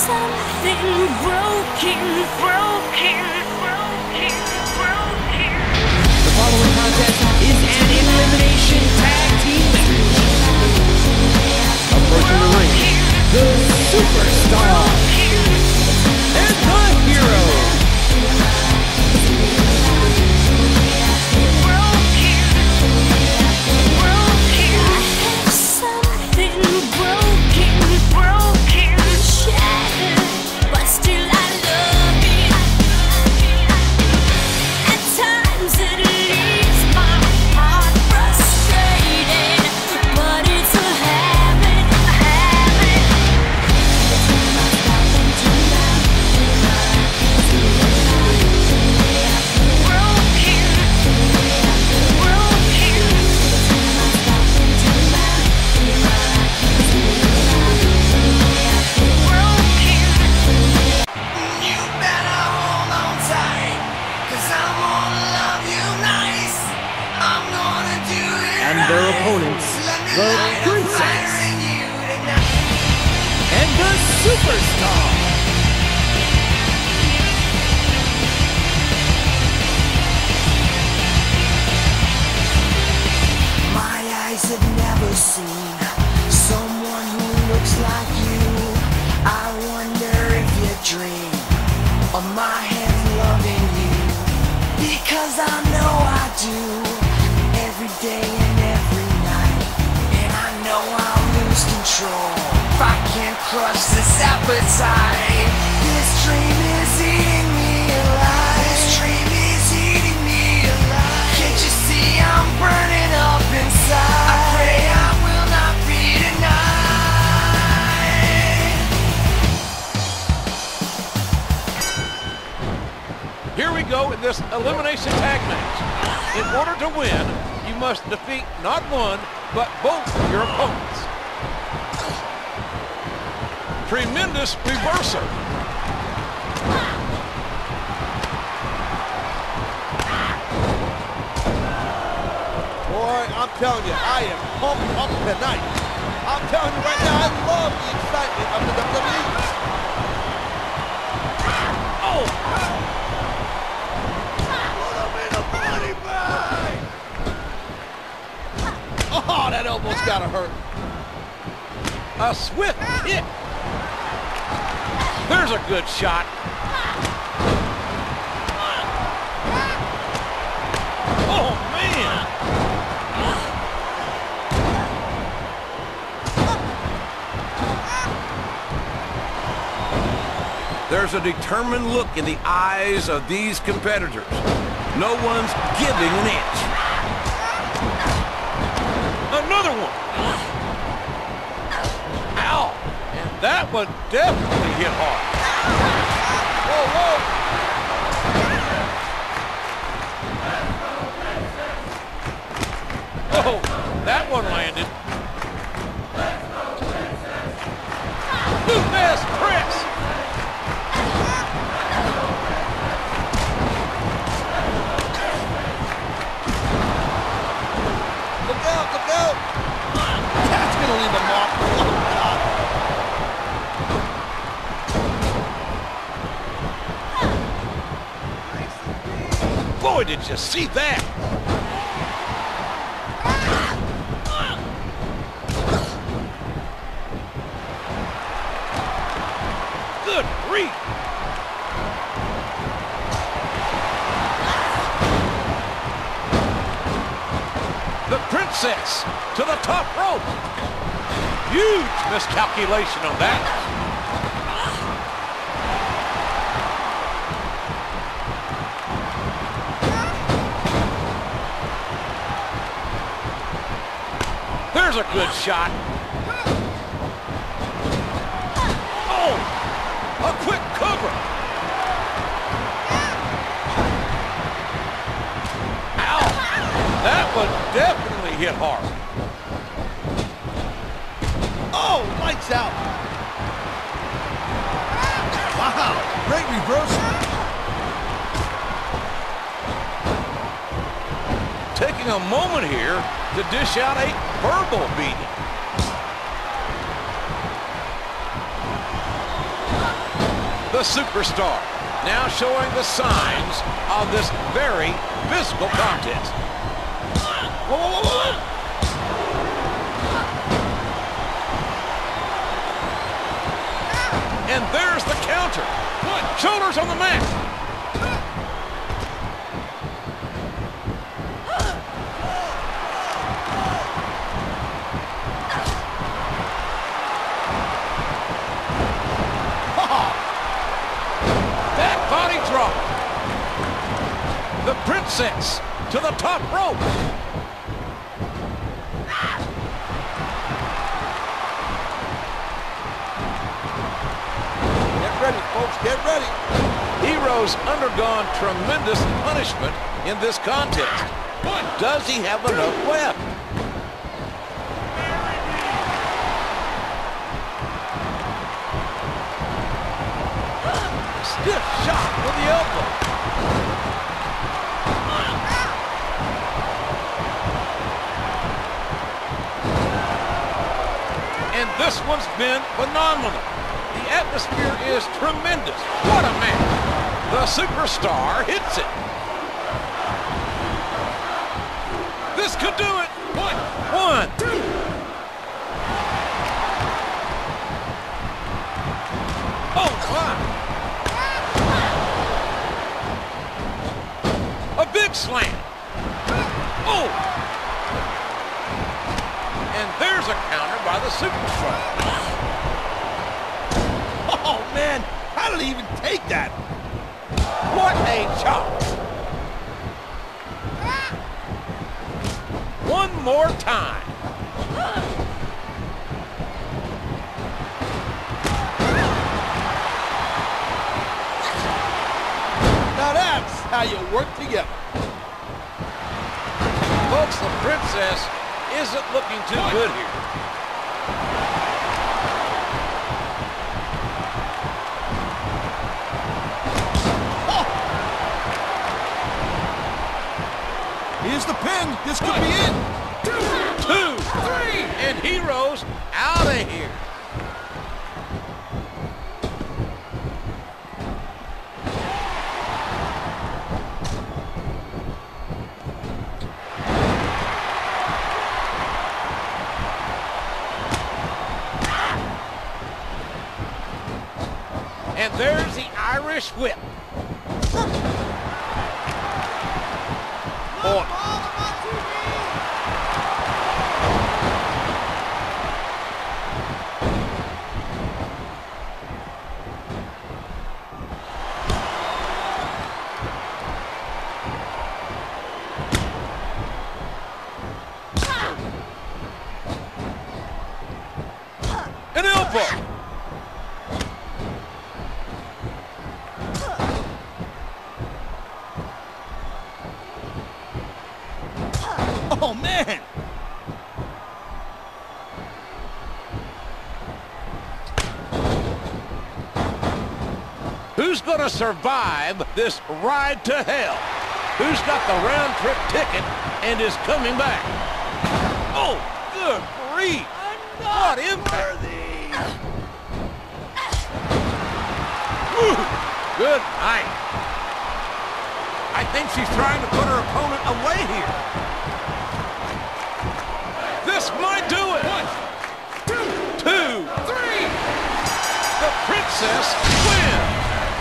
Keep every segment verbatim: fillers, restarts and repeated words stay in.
something broken, broken, broken, broken. The following contest is an elimination tag team match. Approaching the ring, the Superstar and the Hero. And their opponents, the Princess and the Superstar. My eyes have never seen someone who looks like you. I wonder if you dream of my hands loving you, because I know I do every day and every night, and I know I'll lose control if I can't crush this appetite. This dream is eating me alive. This dream is eating me alive. Can't you see I'm burning up inside? I pray I will not be denied. Here we go in this elimination tag match. In order to win, you must defeat not one, but both of your opponents. Tremendous reversal. Boy, I'm telling you, I am pumped up tonight. I'm telling you right now, I love the excitement of the W W E. Oh! Oh, that elbow's gotta hurt. A swift hit. There's a good shot. Oh, man. There's a determined look in the eyes of these competitors. No one's giving an inch. Another one. Ow. And that one definitely hit hard. Whoa, whoa. Oh, that one landed. Lupus press. Look out, look out. That's going to leave a mark. Oh, God. Boy, did you see that? Good grief. The Princess to the top rope. Huge miscalculation on that. There's a good shot. Oh, a quick cover. Ow, that one definitely hit hard. Oh, lights out. Wow, great reversal. Taking a moment here to dish out a verbal beating. the superstar, now showing the signs of this very physical contest. Whoa, whoa, whoa, whoa. And there's the counter. One, shoulders on the mat. That body drop. The princess to the top rope. Ready, folks, get ready. Hero's undergone tremendous punishment in this contest. But does he have enough left? Stiff shot with the elbow. And this one's been phenomenal. The atmosphere is tremendous. What a match. The superstar hits it. This could do it. One. One. Two. Oh, my. A big slam. Oh. And there's a counter by the superstar. Oh, man, how did he even take that? What a chop. One more time. Now that's how you work together. Folks, the princess isn't looking too good here. Here's the pin. This could be it. Two, two, three, and Hero's out of here. And there's the Irish whip. Oh. An elbow. Oh, man. Who's going to survive this ride to hell? Who's got the round-trip ticket and is coming back? Oh, good grief. What impact. Woo, good night. I think she's trying to put her opponent away here. This might do it. One, two, two, three. The princess wins.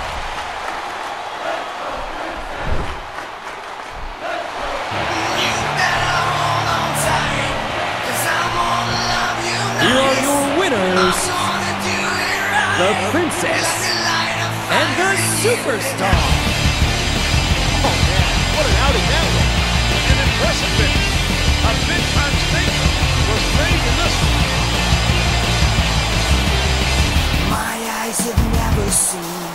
Here are your winners, the princess and the superstar. Oh, man, what an outing that was. An impressive finish. A big-time statement was made in this one. My eyes have never seen